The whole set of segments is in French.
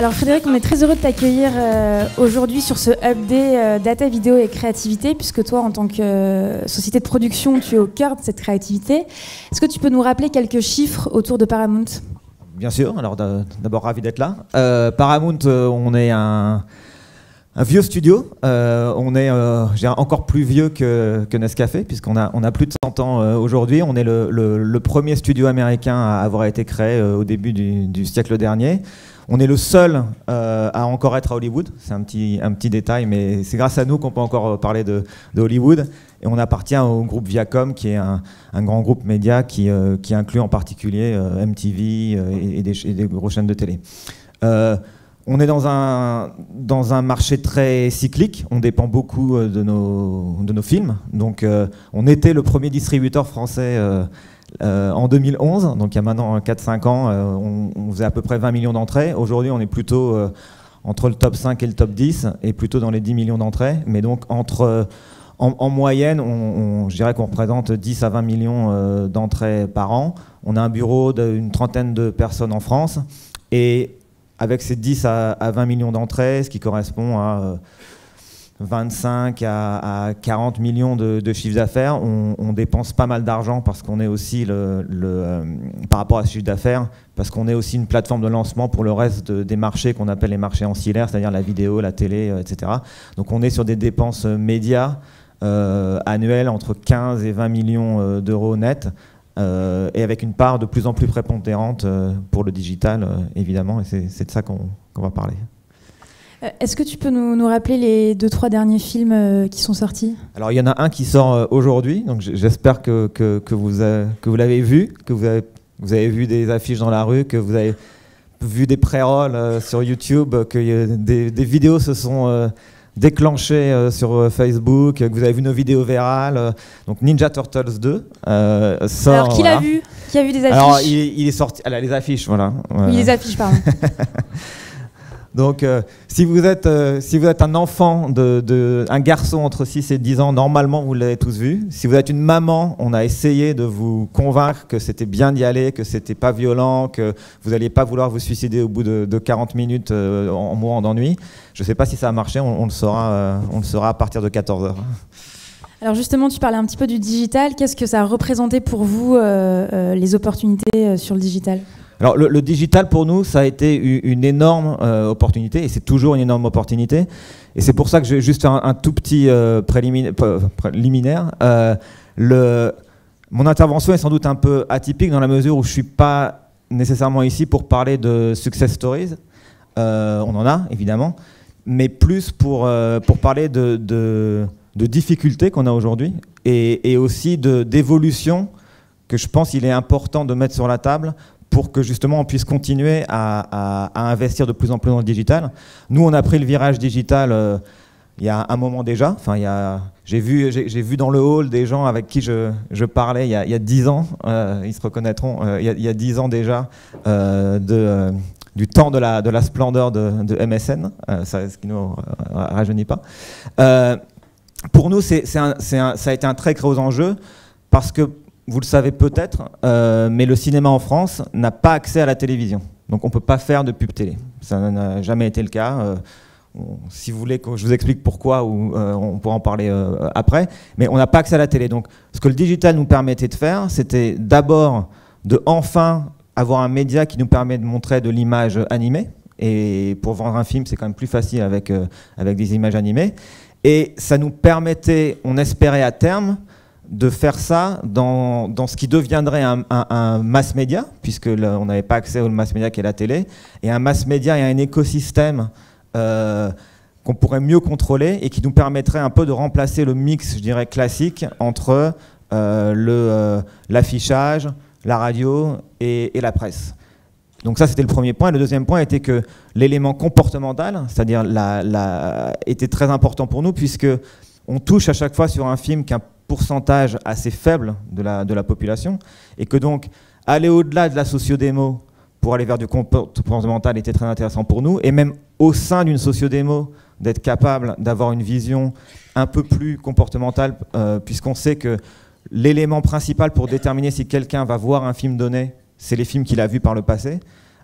Alors Frédéric, on est très heureux de t'accueillir aujourd'hui sur ce Hub Day Data, Vidéo et Créativité, puisque toi, en tant que société de production, tu es au cœur de cette créativité. Est-ce que tu peux nous rappeler quelques chiffres autour de Paramount ? Bien sûr, alors d'abord ravi d'être là. Paramount, on est un vieux studio, on est encore plus vieux que Nescafé, puisqu'on a plus de 100 ans aujourd'hui. On est le premier studio américain à avoir été créé au début du siècle dernier. On est le seul à encore être à Hollywood. C'est un petit détail, mais c'est grâce à nous qu'on peut encore parler de Hollywood. Et on appartient au groupe Viacom, qui est un grand groupe média qui inclut en particulier MTV et des grosses chaînes de télé. On est dans un marché très cyclique. On dépend beaucoup de nos films. Donc, on était le premier distributeur français en 2011, donc il y a maintenant 4-5 ans, on faisait à peu près 20 millions d'entrées. Aujourd'hui, on est plutôt entre le top 5 et le top 10, et plutôt dans les 10 millions d'entrées. Mais donc, en moyenne, je dirais qu'on représente 10 à 20 millions d'entrées par an. On a un bureau d'une trentaine de personnes en France. Et avec ces 10 à 20 millions d'entrées, ce qui correspond à 25 à 40 millions de chiffre d'affaires, on dépense pas mal d'argent parce qu'on est aussi, par rapport à ce chiffre d'affaires, parce qu'on est aussi une plateforme de lancement pour le reste des marchés qu'on appelle les marchés ancillaires, c'est-à-dire la vidéo, la télé, etc. Donc on est sur des dépenses médias annuelles entre 15 et 20 millions d'euros net, et avec une part de plus en plus prépondérante pour le digital, évidemment, et c'est de ça qu'on va parler. Est-ce que tu peux nous rappeler les 2-3 derniers films qui sont sortis ? Alors, il y en a un qui sort aujourd'hui, donc j'espère que vous l'avez vu, que vous avez vu des affiches dans la rue, que vous avez vu des pré-rolls sur YouTube, que des vidéos se sont déclenchées sur Facebook, que vous avez vu nos vidéos virales. Donc Ninja Turtles 2 sort. Alors, qui l'a vu ? Qui a vu des affiches ? Alors, il est sorti. Les affiches, voilà. Oui, les affiches, pardon. Donc, si vous êtes un enfant, un garçon entre 6 et 10 ans, normalement, vous l'avez tous vu. Si vous êtes une maman, on a essayé de vous convaincre que c'était bien d'y aller, que c'était pas violent, que vous n'alliez pas vouloir vous suicider au bout de 40 minutes en mourant d'ennui. Je ne sais pas si ça a marché, on le saura à partir de 14h. Alors justement, tu parlais un petit peu du digital. Qu'est-ce que ça a représenté pour vous, les opportunités sur le digital ? Alors le digital pour nous, ça a été une énorme opportunité, et c'est toujours une énorme opportunité. Et c'est pour ça que je vais juste faire un tout petit préliminaire. Mon intervention est sans doute un peu atypique dans la mesure où je ne suis pas nécessairement ici pour parler de success stories. On en a, évidemment, mais plus pour parler de difficultés qu'on a aujourd'hui et aussi d'évolution que je pense qu'il est important de mettre sur la table pour que justement on puisse continuer à investir de plus en plus dans le digital. Nous, on a pris le virage digital il y a un moment déjà. Enfin, j'ai vu dans le hall des gens avec qui je parlais il y a 10 ans. Ils se reconnaîtront. Il y a 10 ans déjà du temps de la splendeur de MSN, ce qui ne nous rajeunit pas. Pour nous, ça a été un très gros enjeu parce que, vous le savez peut-être, mais le cinéma en France n'a pas accès à la télévision. Donc on ne peut pas faire de pub télé. Ça n'a jamais été le cas. Si vous voulez que je vous explique pourquoi, on pourra en parler après. Mais on n'a pas accès à la télé. Donc ce que le digital nous permettait de faire, c'était d'abord de enfin avoir un média qui nous permet de montrer de l'image animée. Et pour vendre un film, c'est quand même plus facile avec des images animées. Et ça nous permettait, on espérait à terme, de faire ça dans ce qui deviendrait un mass média, puisque on n'avait pas accès au mass média qui est la télé, et un mass média et un écosystème qu'on pourrait mieux contrôler et qui nous permettrait un peu de remplacer le mix, je dirais, classique entre l'affichage, la radio et la presse. Donc ça, c'était le premier point. Et le deuxième point était que l'élément comportemental, c'est-à-dire était très important pour nous, puisque on touche à chaque fois sur un film qu'un pourcentage assez faible de la population, et que donc aller au-delà de la sociodémo pour aller vers du comportemental était très intéressant pour nous, et même au sein d'une sociodémo d'être capable d'avoir une vision un peu plus comportementale, puisqu'on sait que l'élément principal pour déterminer si quelqu'un va voir un film donné, c'est les films qu'il a vus par le passé.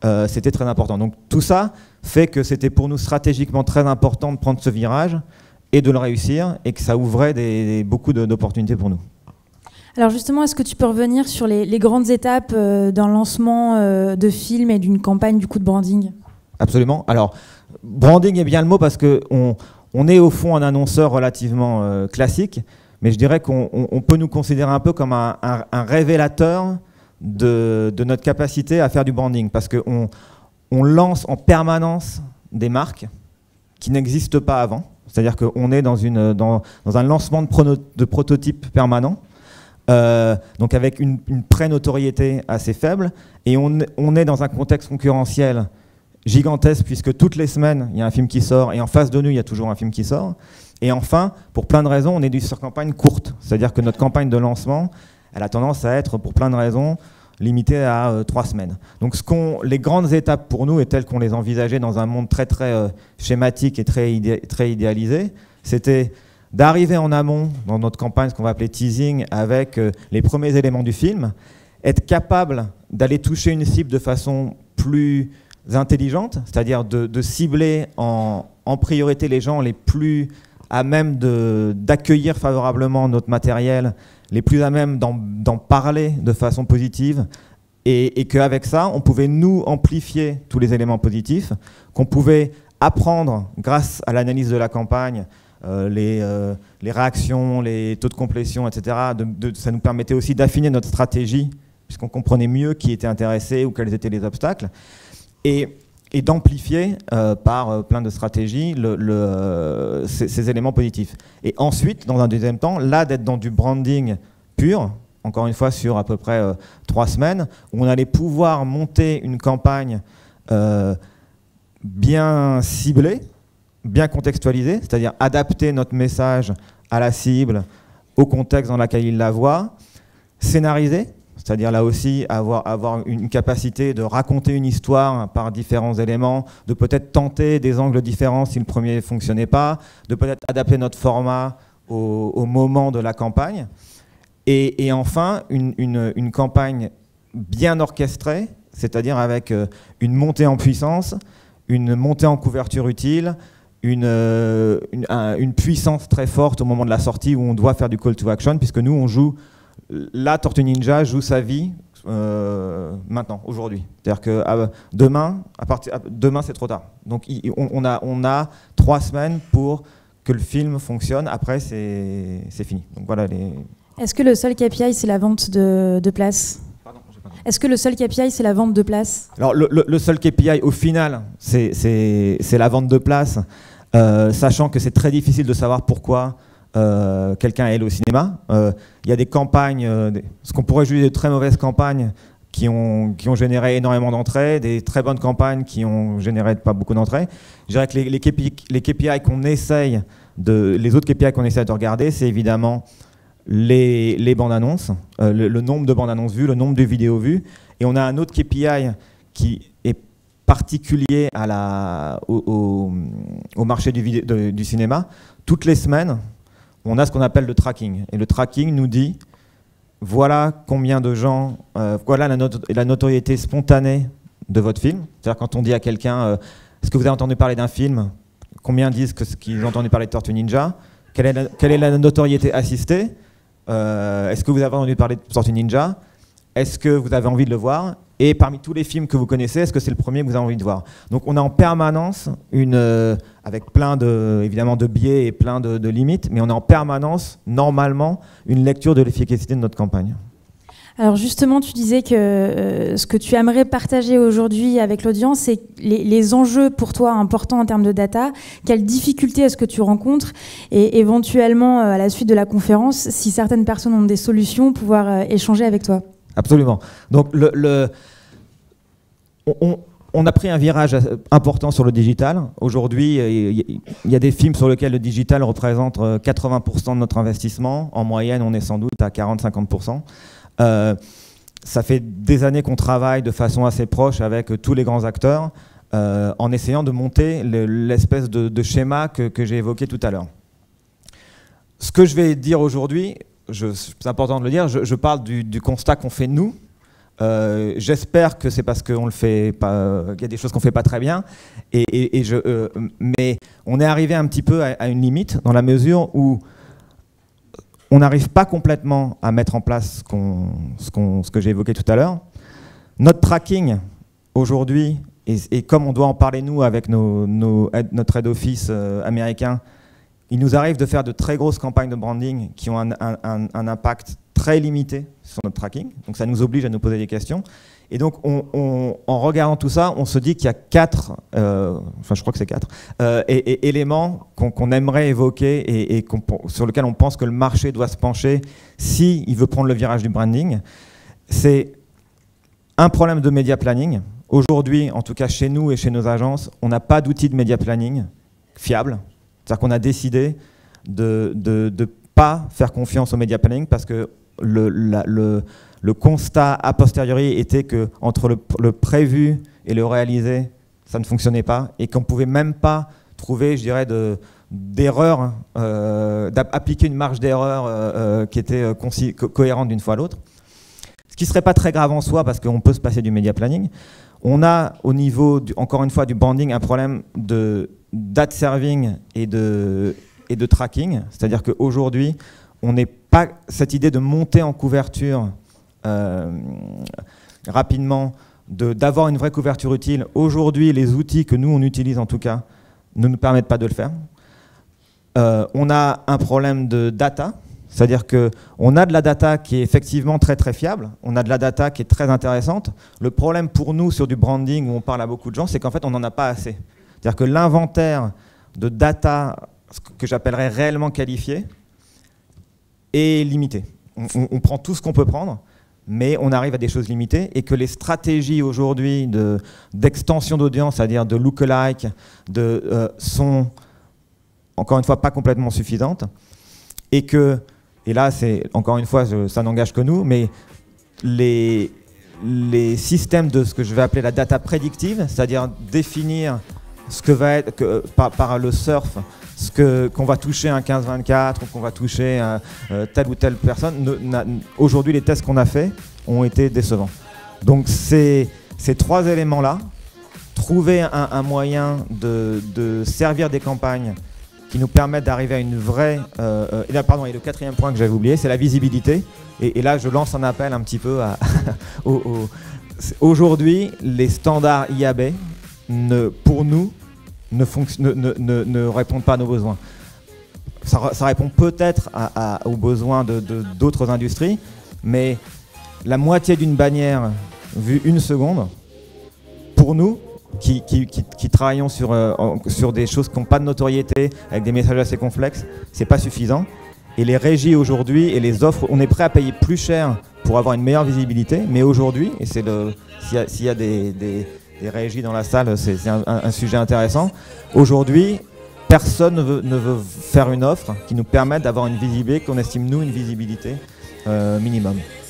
c'était très important. Donc tout ça fait que c'était pour nous stratégiquement très important de prendre ce virage et de le réussir, et que ça ouvrait beaucoup d'opportunités pour nous. Alors justement, est-ce que tu peux revenir sur les grandes étapes d'un lancement de film et d'une campagne du coup de branding? Absolument. Alors, branding est bien le mot parce qu'on est au fond un annonceur relativement classique, mais je dirais qu'on peut nous considérer un peu comme un révélateur de notre capacité à faire du branding, parce qu'on lance en permanence des marques qui n'existent pas avant. C'est-à-dire qu'on est dans un lancement de prototype permanent, donc avec une pré-notoriété assez faible, et on est dans un contexte concurrentiel gigantesque, puisque toutes les semaines, il y a un film qui sort, et en face de nous, il y a toujours un film qui sort. Et enfin, pour plein de raisons, on est sur campagne courte. C'est-à-dire que notre campagne de lancement, elle a tendance à être, pour plein de raisons, limitée à 3 semaines. Donc les grandes étapes pour nous, et telles qu'on les envisageait dans un monde très schématique et très idéalisé, c'était d'arriver en amont dans notre campagne, ce qu'on va appeler teasing, avec les premiers éléments du film, être capable d'aller toucher une cible de façon plus intelligente, c'est-à-dire de cibler en priorité les gens les plus à même d'accueillir favorablement notre matériel, les plus à même d'en parler de façon positive, et qu'avec ça, on pouvait nous amplifier tous les éléments positifs, qu'on pouvait apprendre grâce à l'analyse de la campagne, les réactions, les taux de complétion, etc. Ça nous permettait aussi d'affiner notre stratégie, puisqu'on comprenait mieux qui était intéressé ou quels étaient les obstacles, et d'amplifier par plein de stratégies ces éléments positifs. Et ensuite, dans un deuxième temps, là d'être dans du branding pur, encore une fois sur à peu près 3 semaines, où on allait pouvoir monter une campagne bien ciblée, bien contextualisée, c'est-à-dire adapter notre message à la cible, au contexte dans lequel il la voit, scénarisée, c'est-à-dire là aussi avoir une capacité de raconter une histoire par différents éléments, de peut-être tenter des angles différents si le premier ne fonctionnait pas, de peut-être adapter notre format au moment de la campagne. Et enfin, une campagne bien orchestrée, c'est-à-dire avec une montée en puissance, une montée en couverture utile, une puissance très forte au moment de la sortie où on doit faire du call to action, puisque nous, on joue... Là, Tortue Ninja joue sa vie maintenant, aujourd'hui. C'est-à-dire que demain, c'est trop tard. Donc on a 3 semaines pour que le film fonctionne. Après, c'est fini. Donc voilà Est-ce que le seul KPI, c'est la vente de places? Pardon, est-ce que le seul KPI, c'est la vente de places? Alors le seul KPI, au final, c'est la vente de places, sachant que c'est très difficile de savoir pourquoi quelqu'un est allé au cinéma. Il y a des campagnes, ce qu'on pourrait juger de très mauvaises campagnes qui ont généré énormément d'entrées, des très bonnes campagnes qui ont généré pas beaucoup d'entrées. Je dirais que les KPI qu'on essaye les autres KPI qu'on essaie de regarder, c'est évidemment les bandes annonces, le nombre de bandes annonces vues, le nombre de vidéos vues. Et on a un autre KPI qui est particulier au marché du cinéma. Toutes les semaines, on a ce qu'on appelle le tracking. Et le tracking nous dit, voilà combien de gens, voilà la notoriété spontanée de votre film. C'est-à-dire quand on dit à quelqu'un, est-ce que vous avez entendu parler d'un film? Combien disent qu'ils ont entendu parler de Tortue Ninja? Quelle est la notoriété assistée? Est-ce que vous avez entendu parler de Tortue Ninja? Est-ce que vous avez envie de le voir? Et parmi tous les films que vous connaissez, est-ce que c'est le premier que vous avez envie de voir? Donc on a en permanence, avec plein évidemment de biais et plein de limites, mais on a en permanence, normalement, une lecture de l'efficacité de notre campagne. Alors justement, tu disais que ce que tu aimerais partager aujourd'hui avec l'audience, c'est les enjeux pour toi importants en termes de data. Quelles difficultés est-ce que tu rencontres? Et éventuellement, à la suite de la conférence, si certaines personnes ont des solutions, pouvoir échanger avec toi. Absolument. Donc on a pris un virage important sur le digital. Aujourd'hui, il y a des films sur lesquels le digital représente 80% de notre investissement. En moyenne, on est sans doute à 40-50%. Ça fait des années qu'on travaille de façon assez proche avec tous les grands acteurs en essayant de monter l'espèce de schéma que j'ai évoqué tout à l'heure. Ce que je vais dire aujourd'hui, c'est important de le dire, je parle du constat qu'on fait nous, J'espère que c'est parce qu'on le fait pas, qu'il y a des choses qu'on fait pas très bien. Mais on est arrivé un petit peu à une limite dans la mesure où on n'arrive pas complètement à mettre en place ce que j'ai évoqué tout à l'heure. Notre tracking aujourd'hui, et comme on doit en parler nous avec notre head office américain, il nous arrive de faire de très grosses campagnes de branding qui ont un impact très limité sur notre tracking. Donc ça nous oblige à nous poser des questions. Et donc en regardant tout ça, on se dit qu'il y a quatre, enfin je crois que c'est quatre, éléments qu'on aimerait évoquer et sur lesquels on pense que le marché doit se pencher s'il veut prendre le virage du branding. C'est un problème de media planning. Aujourd'hui, en tout cas chez nous et chez nos agences, on n'a pas d'outil de media planning fiable. C'est-à-dire qu'on a décidé de ne pas faire confiance au media planning parce que le constat a posteriori était qu'entre le prévu et le réalisé, ça ne fonctionnait pas et qu'on ne pouvait même pas trouver, je dirais, d'erreur, d'appliquer une marge d'erreur qui était cohérente d'une fois à l'autre. Ce qui ne serait pas très grave en soi parce qu'on peut se passer du media planning. On a au niveau, encore une fois, du branding, un problème d'ad serving et de tracking. C'est-à-dire qu'aujourd'hui, on n'est pas cette idée de monter en couverture rapidement, d'avoir une vraie couverture utile. Aujourd'hui, les outils que nous, on utilise en tout cas, ne nous permettent pas de le faire. On a un problème de data. C'est-à-dire qu'on a de la data qui est effectivement très très fiable, on a de la data qui est très intéressante. Le problème pour nous sur du branding où on parle à beaucoup de gens, c'est qu'en fait on n'en a pas assez. C'est-à-dire que l'inventaire de data, ce que j'appellerais réellement qualifié, est limité. On prend tout ce qu'on peut prendre, mais on arrive à des choses limitées et que les stratégies aujourd'hui d'extension d'audience, c'est-à-dire de lookalike, sont encore une fois pas complètement suffisantes et là, encore une fois, ça n'engage que nous, mais les systèmes de ce que je vais appeler la data prédictive, c'est-à-dire définir ce que va être, par le surf, qu'on va toucher un 15-24 ou qu'on va toucher telle ou telle personne, aujourd'hui, les tests qu'on a faits ont été décevants. Donc, ces trois éléments-là, trouver un moyen de servir des campagnes qui nous permettent d'arriver à une vraie... et le quatrième point que j'avais oublié, c'est la visibilité. Et là, je lance un appel un petit peu aujourd'hui, les standards IAB, pour nous, ne répondent pas à nos besoins. Ça répond peut-être aux besoins d'autres industries, mais la moitié d'une bannière vue une seconde, pour nous, qui travaillons sur des choses qui n'ont pas de notoriété, avec des messages assez complexes, c'est pas suffisant. Et les régies aujourd'hui et les offres, on est prêt à payer plus cher pour avoir une meilleure visibilité, mais aujourd'hui, et s'il y a des régies dans la salle, c'est un sujet intéressant, aujourd'hui, personne ne veut faire une offre qui nous permette d'avoir une visibilité, qu'on estime nous une visibilité minimum.